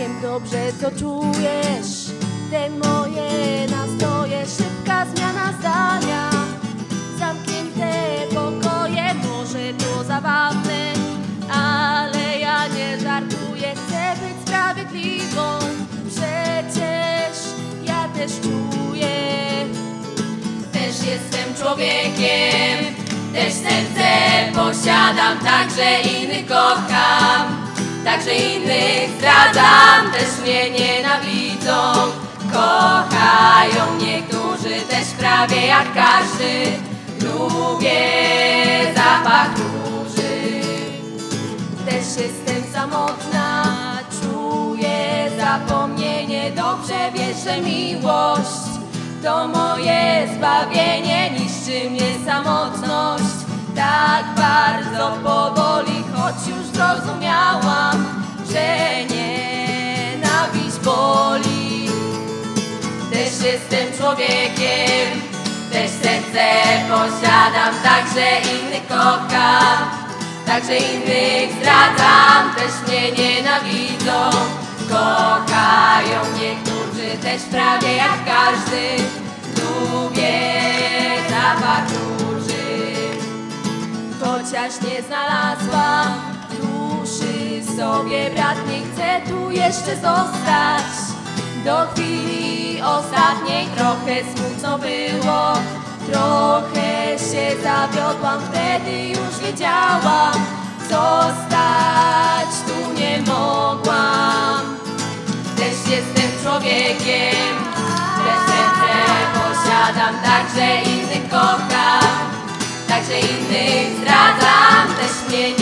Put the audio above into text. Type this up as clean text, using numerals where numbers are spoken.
Wiem dobrze, co czujesz, te moje nastroje, szybka zmiana zdania, zamknięte pokoje, może to zabawne, ale ja nie żartuję, chcę być sprawiedliwą, przecież ja też czuję. Też jestem człowiekiem, też serce posiadam, także innych kocham, także innych zdradzam, też mnie nienawidzą, kochają niektórzy, też prawie jak każdy, lubię zapach róży. Też jestem samotna, czuję zapomnienie, dobrze wiesz, że miłość to moje zbawienie, niszczy mnie samotność tak bardzo powoli, choć już zrozumiałam, że nienawiść boli. Też jestem człowiekiem, też serce posiadam, także innych kocham, także innych zdradzam, też mnie nienawidzą, kochają niektórzy, też prawie jak każdy, lubię zapach róży. Chociaż nie znalazłam duszy sobie, brat, nie chcę tu jeszcze zostać. Do chwili ostatniej trochę smutno było, trochę się zawiodłam, wtedy już wiedziałam, zostać tu nie mogłam. Też jestem człowiekiem, też serce posiadam, także innych kocham, także innych zdradzam, też mnie